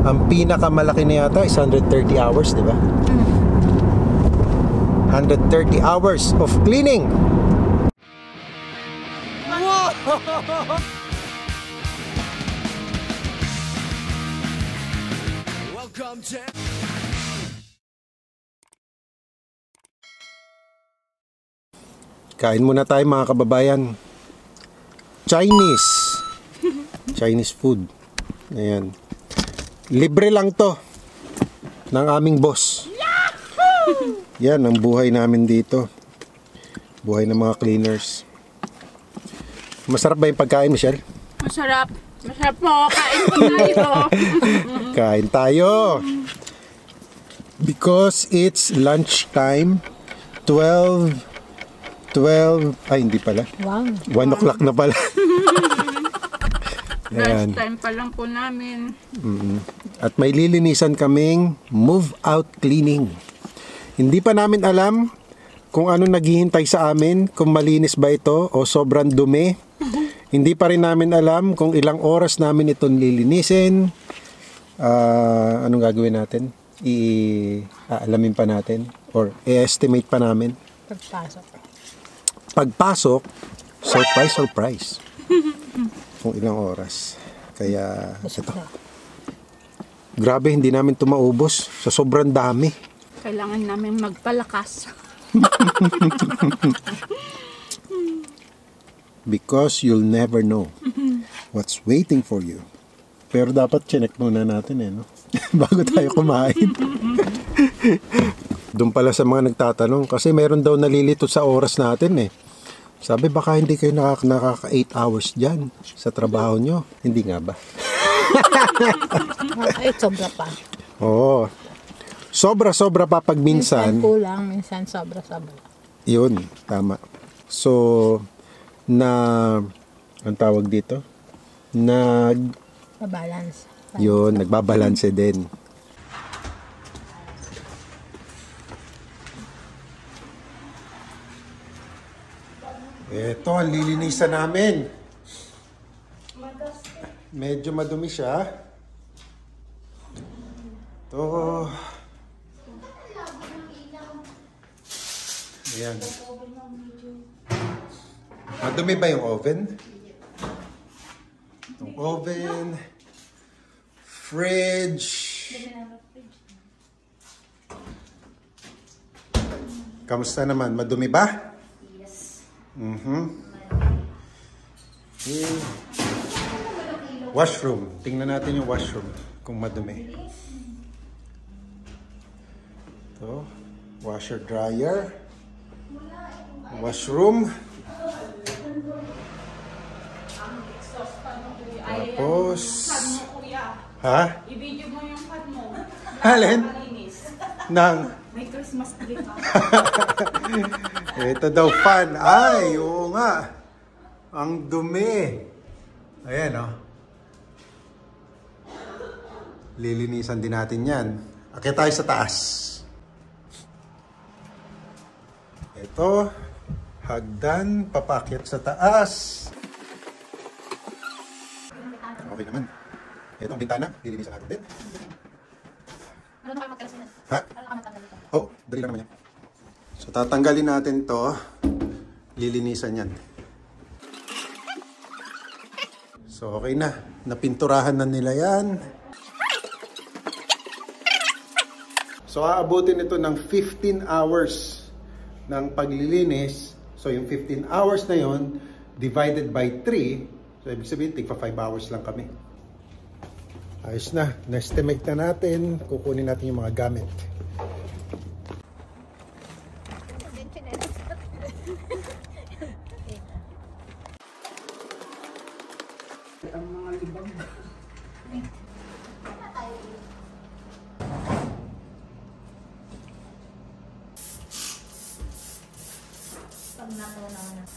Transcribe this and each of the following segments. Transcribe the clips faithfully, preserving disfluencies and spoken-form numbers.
Ang pinakamalaki na yata is one hundred thirty hours, di ba? one hundred thirty hours of cleaning. Wow! Welcome to... Kain muna tayo mga kababayan. Chinese. Chinese food. Ayan. Libre lang to ng aming boss. Yan ang buhay namin dito. Buhay ng mga cleaners. Masarap ba yung pagkain, Michelle? Masarap. Masarap po. Kain po tayo. Kain tayo. Because it's lunchtime. twelve twelve, ay hindi pala. Wow. one o'clock na pala. First time pa lang po namin. Mm-hmm. At may lilinisan kaming move out cleaning. Hindi pa namin alam kung ano naghihintay sa amin, kung malinis ba ito o sobrang dumi. Hindi pa rin namin alam kung ilang oras namin itong lilinisin. Uh, anong gagawin natin? I-aalamin pa natin or i-estimate pa namin. Pagpasok. Pagpasok, surprise, surprise. Kung ilang oras. Kaya, ito. Grabe, hindi namin ito maubos. Sa sobrang dami. Kailangan namin magpalakas. Because you'll never know what's waiting for you. Pero dapat chinek muna natin eh, no? Bago tayo kumain. Doon pala sa mga nagtatanong, kasi meron daw nalilito sa oras natin eh. Sabi, baka hindi kayo nakaka, nakaka eight hours dyan sa trabaho nyo. Hindi nga ba? Ay, sobra pa. Oo. Sobra-sobra pa pag minsan. Minsan kulang, minsan sobra-sobra. Yun, tama. So, na, ang tawag dito? Nag... Balance. Yun, nagbabalanse din. Ito, ang lilinisan namin. Medyo madumi siya. Ito. Ayan. Madumi ba yung oven? Itong oven. Fridge. Kamusta naman? Madumi ba? Mm-hmm. Okay. Washroom. Tingnan natin yung washroom kung madumi. Ito. Washer dryer. Washroom. Tapos ha? I-video mo yung pad mo. Alin? Nang May Christmas tree ka. ito daw fan. Ay, oo nga. Ang dumi. Ayan, oh. Lilinisan din natin yan. Akit tayo sa taas. Ito. Hagdan. Papakyat sa taas. Okay naman. Ito ang bintana. Lilinisan natin din. Ano na kayo magkalasin? Ha? Ano ka matanggalin? Oh, dali lang naman yan. So, tatanggalin natin to. Lilinisan yan. So, okay na. Napinturahan na nila yan. So, aabutin ito ng fifteen hours ng paglilinis. So, yung fifteen hours na yon divided by three. So, ibig sabihin, tigpa five hours lang kami. Ayos na. Na-estimate na natin. Kukunin natin yung mga gamit. Ang mga libang. Pag natawa na na.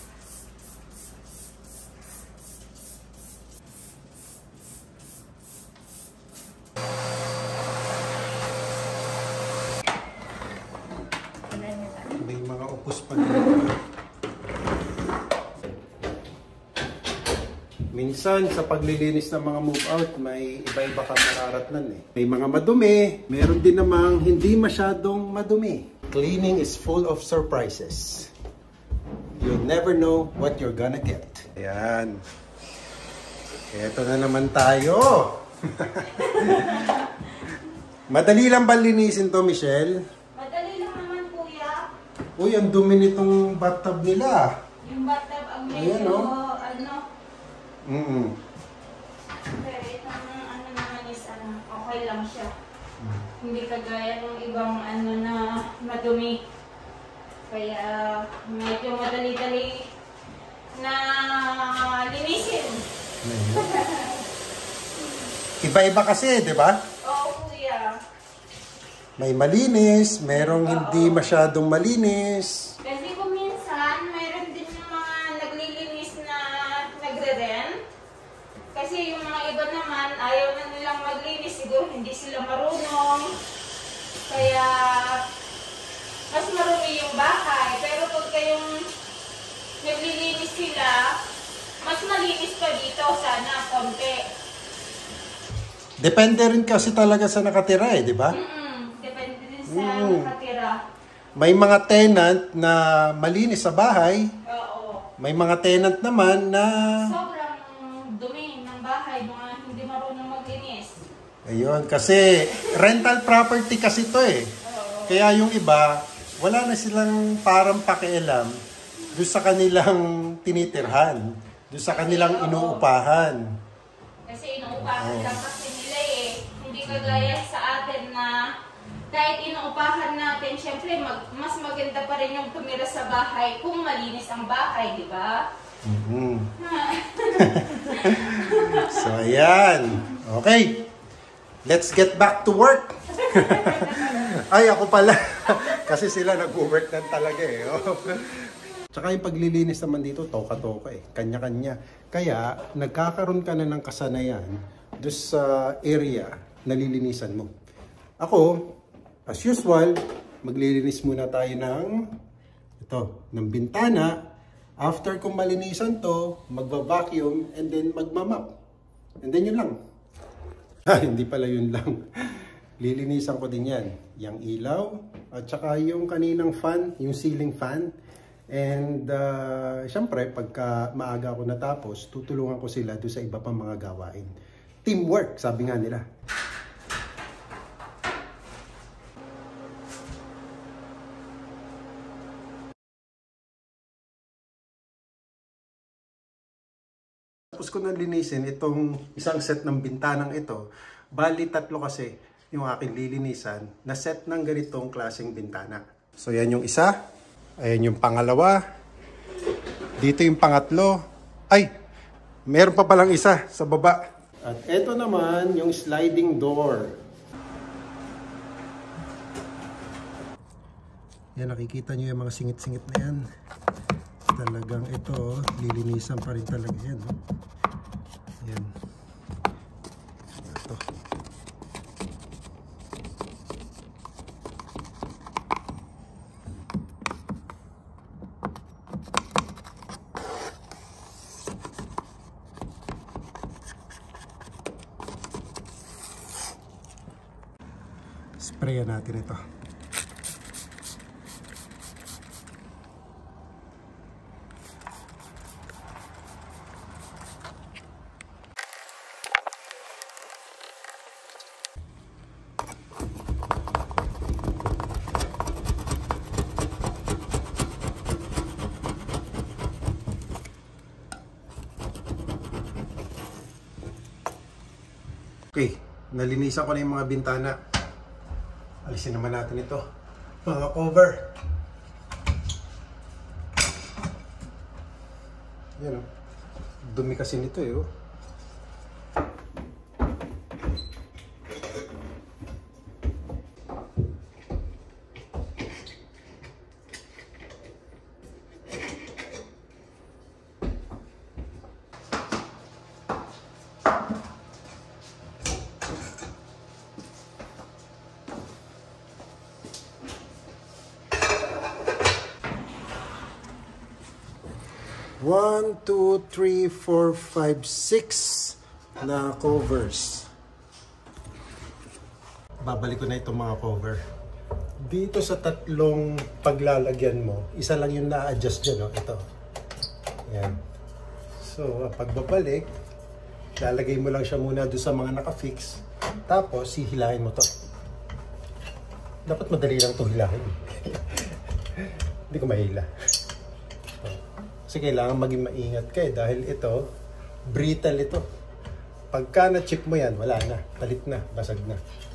May mga upos pa dito. Minsan sa paglilinis ng mga move out, may iba-iba kang mararatnan eh. May mga madumi, meron din namang hindi masyadong madumi. Cleaning is full of surprises. You'll never know what you're gonna get. Ayan. Eto na naman tayo. Madali lang ba linisin to, Michelle? Madali lang naman, kuya. Uy, ang dumi nitong bathtub nila. Yung bathtub ang Ayan, medyo, oh. ano, Mm-mm. pero itong ano naman is, ano, okay lang siya. Hindi kagaya ng ibang ano na madumi. Kaya medyo madali-dali na linisin. Iba-iba kasi, di ba? Oo, kuya. May malinis, merong hindi masyadong malinis. Kasi kung minsan, mayroon din yung mga naglilinis na nagre-rent. Kasi yung mga iba naman, ayaw na nilang maglinis. Siguro hindi sila marunong. Kaya, mas marumi yung bahay. Pero pag kayong naglilinis sila, mas malinis pa dito. Sana, konti. Depende rin kasi talaga sa nakatira eh, di ba? Mm-mm. Depende din sa Mm. nakatira. May mga tenant na malinis sa bahay, Oo. may mga tenant naman na Sobrang dumi ng bahay, mga hindi marunong maglinis. ayun, kasi rental property kasi to eh. Oo. Kaya yung iba, wala na silang parang pakialam doon sa kanilang tinitirhan, doon sa kanilang inuupahan. Kasi inuupahan Oo. lang kasi nila eh. Hindi kagaya sa atin na kahit inuupahan natin, syempre mag, mas maganda pa rin yung tumira sa bahay kung malinis ang bahay, di ba? Mhm. So, ayan. Okay. Let's get back to work. Ay, ako pala. Kasi sila nag-work na talaga eh. Oh. Tsaka yung paglilinis naman dito, toka-toka eh. Kanya-kanya. Kaya, nagkakaroon ka na ng kasanayan doon sa area na lilinisan mo. Ako, as usual, maglilinis muna tayo ng ito, ng bintana. After kong malinisan to, magva-vacuum and then magmamap. And then yun lang. Ah, hindi pala yun lang. Lilinisan ko din yan. Yung ilaw, at saka yung kaninang fan, yung ceiling fan. And uh, syempre, pagka maaga ako natapos, tutulungan ko sila doon sa iba pang mga gawain. Teamwork, sabi nga nila. Tapos ko nang linisin itong isang set ng bintanang ito. Bali tatlo kasi yung aking lilinisan na set ng ganitong klaseng bintana. So yan yung isa. Ayan yung pangalawa. Dito yung pangatlo. Ay, meron pa palang isa sa baba. At ito naman yung sliding door. Yan, nakikita nyo yung mga singit-singit na yan. Talagang ito, lilinisan pa rin talaga yan. Yan. Ito. Sprayan natin ito. Okay, nalinisan ko na yung mga bintana. Alisin naman natin ito. Mga cover. Yan o. Dumi kasi nito eh. Oh. one, two, three, four, five, six na covers. Babalik ko na itong mga cover. Dito sa tatlong paglalagyan mo, isa lang yung na-adjust dyan, no? Ito. Yan. So, pagbabalik, lalagay mo lang siya muna doon sa mga naka-fix. Tapos, hihilahin mo to. Dapat madali lang ito hilahin. Hindi ko mahila. Kasi kailangan maging maingat ka eh, dahil ito, brittle ito. Pagka na-chip mo yan, wala na. Talit na, basag na.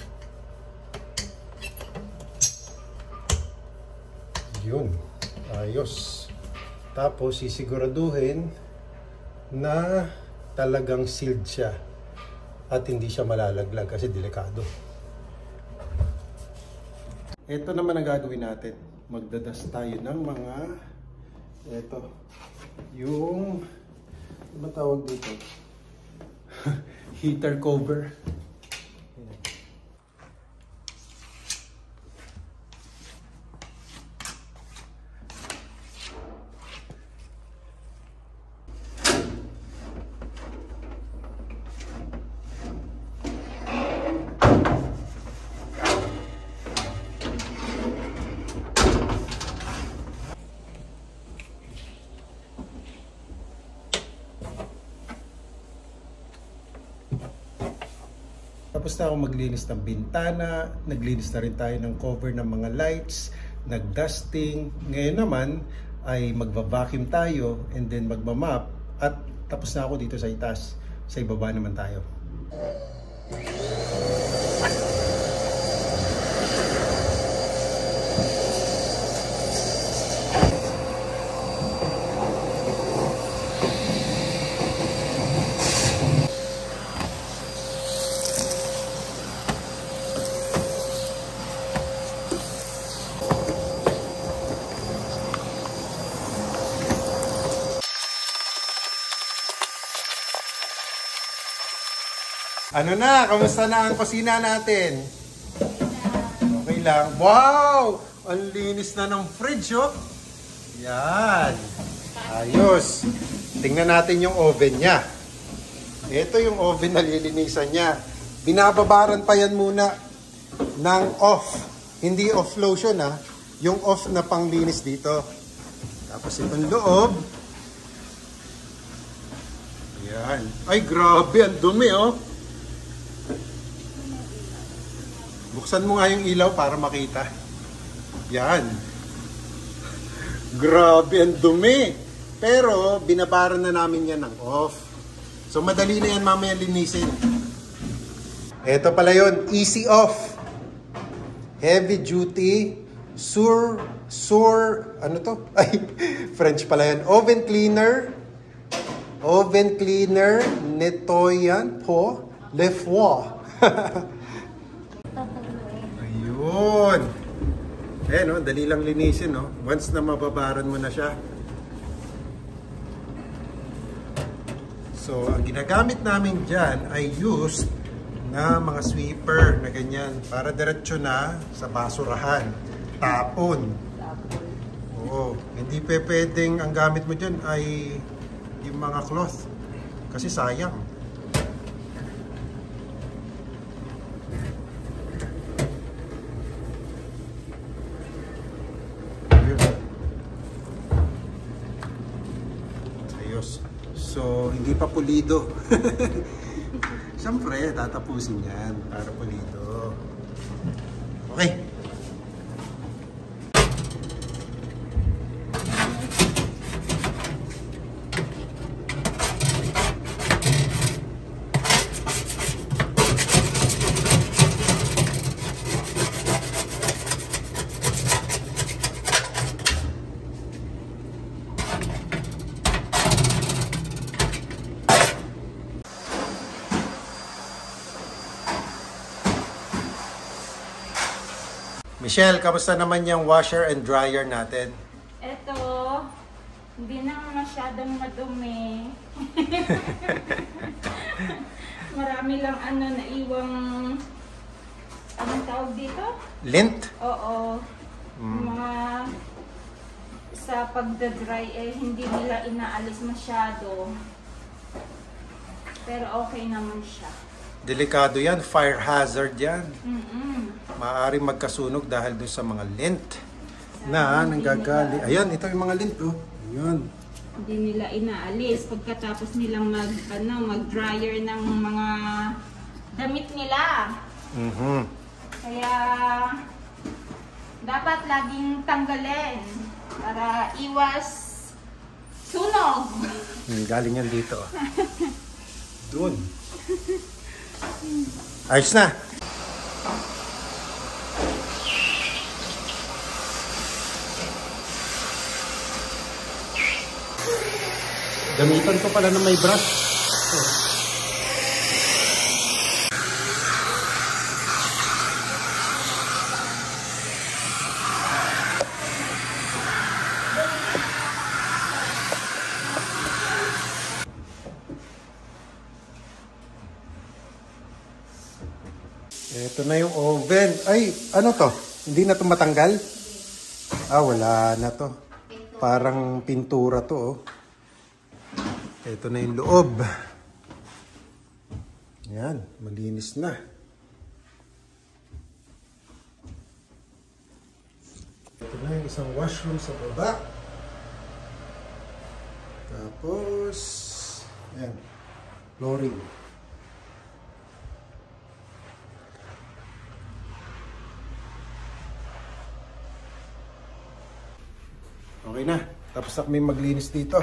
Yun. Ayos. Tapos, sisiguraduhin na talagang sealed siya at hindi siya malalaglag kasi delikado. Ito naman ang gagawin natin. Magdadas tayo ng mga ito. Yung ano ba tawag dito? Heater cover. Tapos na ako maglinis ng bintana, naglinis na rin tayo ng cover ng mga lights, nag-dusting. Ngayon naman ay magva-vacuum tayo and then magmamap at tapos na ako dito sa itaas. Sa ibaba naman tayo. Ano na? Kamusta na ang kusina natin? Okay lang. Wow! Ang linis na ng fridge, oh. Yan. Ayos. Tingnan natin yung oven niya. Ito yung oven na lilinisan niya. Binababaran pa yan muna ng off. Hindi off lotion, ha. Yung off na panglinis dito. Tapos itong loob. Yan. Ay, grabe. Ang dumi, oh. Buksan mo nga yung ilaw para makita. Yan. Grabe, ang dumi. Pero, binabaran na namin yan ng off. So, madali na yan mamaya linisin. Ito pala yun, easy off. Heavy duty, sur, sur, ano to? Ay, French pala yan. Oven cleaner. Oven cleaner, nettoyant po, le foie. Ayun. Eh, no, dali lang linisin, no? Once na mababaran mo na siya. So, ang ginagamit namin dyan ay used na mga sweeper na ganyan para diretso na sa basurahan. Tapon. Oo. Hindi pe pwedeng ang gamit mo dyan ay yung mga cloth. Kasi sayang. So, hindi pa pulido. Siyempre, tatapusin yan para pulido. Okay. Michelle, kamusta naman yung washer and dryer natin? Ito, hindi na masyadong madumi. Marami lang ano na iwang, anong tawag dito? Lint? Oo. Mm. Mga sa pagdadry eh hindi nila inaalis masyado. Pero okay naman siya. Delikado yan, fire hazard yan. Mm-mm. Maaaring magkasunog dahil doon sa mga lint na nanggagali. Ayan, ito yung mga lint, oh. Ayan. Hindi nila inaalis pagkatapos nilang mag ano, mag-dryer ng mga damit nila. Mhm. Kaya dapat laging tanggalin para iwas sunog. Hmm, galing yan dito. Doon. Ayos na. Gamitan ko pala na may brush. Oh. Ito na yung oven. Ay, ano to? Hindi na to matanggal? Ah, wala na to. Parang pintura to, oh. Ito na yung loob. Yan, malinis na. Ito na yung isang washroom sa baba. Tapos, yan, flooring. Okay na. Tapos na kami maglinis dito.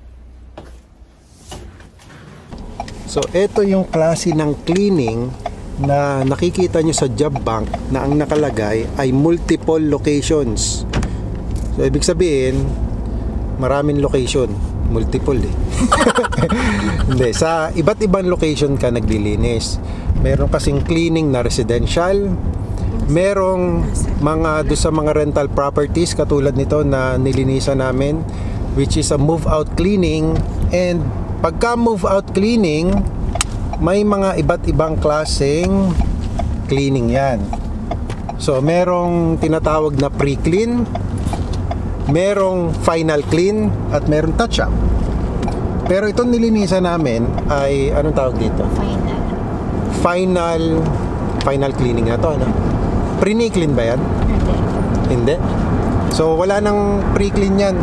So, ito yung klase ng cleaning na nakikita nyo sa job bank na ang nakalagay ay multiple locations. So, ibig sabihin, maraming location. Multiple eh. Hindi. Sa iba't ibang location ka naglilinis. Meron kasing cleaning na residential. Merong mga do sa mga rental properties katulad nito na nilinisan namin, which is a move out cleaning. And pagka move out cleaning, may mga iba't ibang klaseng cleaning yan. So merong tinatawag na pre-clean, merong final clean, at merong touch up. Pero itong nilinisan namin ay anong tawag dito? Final. Final final cleaning na to, ano? Pre-clean ba yan? Hindi. Hindi. So wala nang pre-clean yan.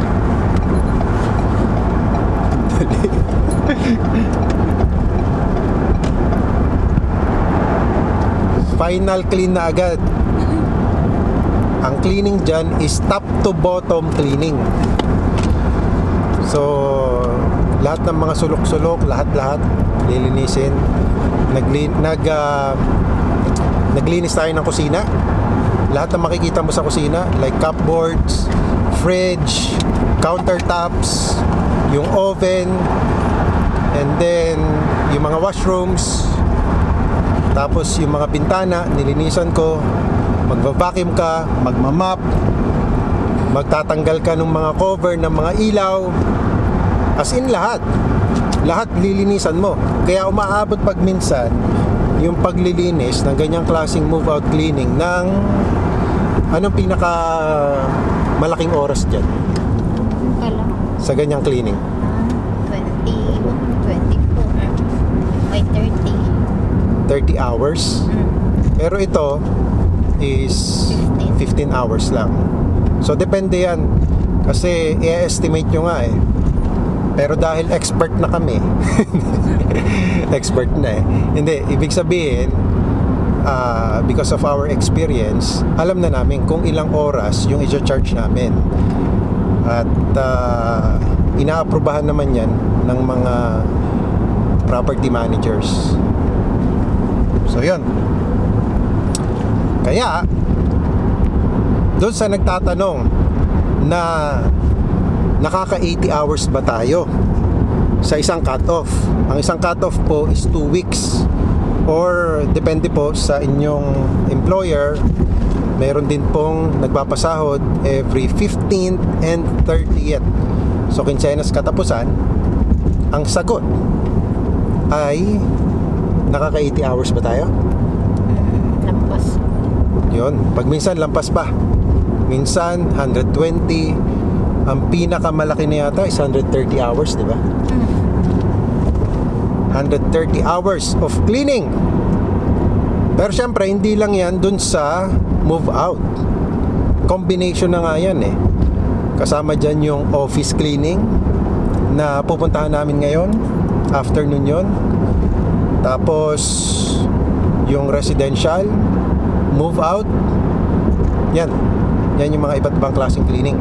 Final clean na agad. Ang cleaning dyan is top to bottom cleaning. So lahat ng mga sulok-sulok, lahat-lahat lilinisin. Naglin nag uh, naglinis tayo ng kusina. Lahat ng makikita mo sa kusina, like cupboards, fridge, countertops, yung oven, and then yung mga washrooms, tapos yung mga bintana nilinisan ko. Magva-vacuum ka, magmamap, magtatanggal ka ng mga cover ng mga ilaw, as in lahat lahat lilinisan mo. Kaya umaabot pag minsan yung paglilinis ng ganyang klaseng move out cleaning ng anong pinaka malaking oras dyan Kala mo. sa ganyang cleaning? twenty, twenty-four, may thirty. thirty hours. Mm. Pero ito is fifteen hours lang. So depende yan. Kasi i-estimate nyo nga eh. Pero dahil expert na kami, expert na eh. Hindi, ibig sabihin, uh, because of our experience, alam na namin kung ilang oras yung i-charge namin. At uh, inaaprubahan naman yan ng mga property managers. So yun. Kaya doon sa nagtatanong na nakaka eighty hours ba tayo sa isang cut-off, ang isang cut-off po is two weeks, or depende po sa inyong employer. Meron din pong nagpapasahod every fifteenth and thirtieth. So kinsenas katapusan. Ang sagot ay nakaka eighty hours ba tayo? Lampas. Yun, pag minsan lampas pa, minsan one hundred twenty, Ang pinakamalaki na yata is one hundred thirty hours, di ba? one hundred thirty hours of cleaning. Pero syempre, hindi lang yan dun sa move out. Combination na nga yan eh. Kasama dyan yung office cleaning na pupuntahan namin ngayon. Afternoon yon. Tapos yung residential move out. Yan. Yan yung mga iba't ibang klaseng cleaning.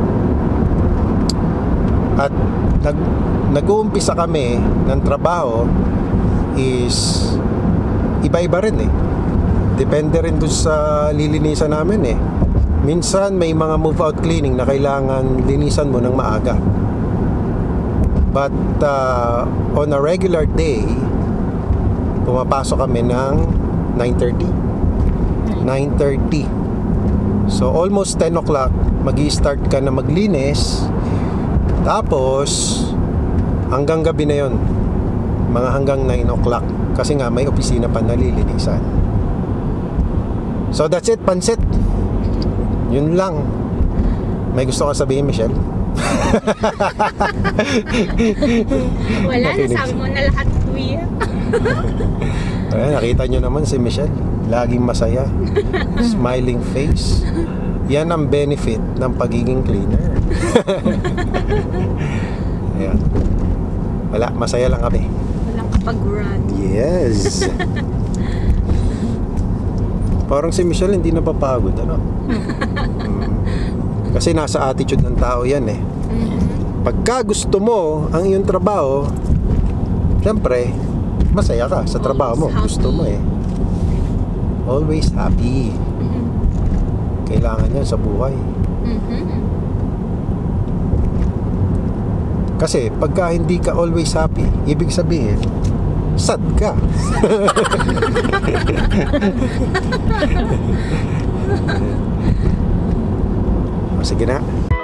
At nag nag-uumpisa kami ng trabaho is iba-iba rin eh. Depende rin dun sa lilinisan namin eh. Minsan may mga move out cleaning na kailangan linisan mo ng maaga. But uh, on a regular day, pumapasok kami ng nine thirty. nine thirty. So almost ten o'clock, magi-start ka na maglinis. Tapos hanggang gabi na yon, mga hanggang nine o'clock. Kasi nga may opisina pa nalilinisan. So that's it, pansit. Yun lang. May gusto ka sabihin, Michelle? Wala, nasabi mo na lahat, kuya. Ayan, nakita nyo naman si Michelle. Laging masaya. Smiling face. Yan ang benefit ng pagiging cleaner. Ayan. Wala, masaya lang kami. Walang kapag-run. Yes. Parang si Michelle hindi napapagod, ano? Mm. Kasi nasa attitude ng tao yan eh. Pagka gusto mo ang iyong trabaho, syempre, masaya ka sa trabaho mo. Gusto mo eh. Always happy. Kailangan yan sa buhay. Kasi pagka hindi ka always happy, ibig sabihin, sad ka. O, sige na.